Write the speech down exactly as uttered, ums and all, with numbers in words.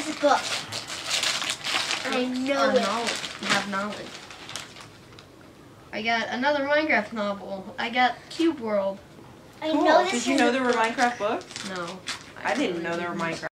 this book. I know Or it. knowledge. You have knowledge. I got another Minecraft novel. I got Cube World. I Cool. know this Did you is know a there were book. Minecraft books? No. I didn't really know there were didn't. Minecraft.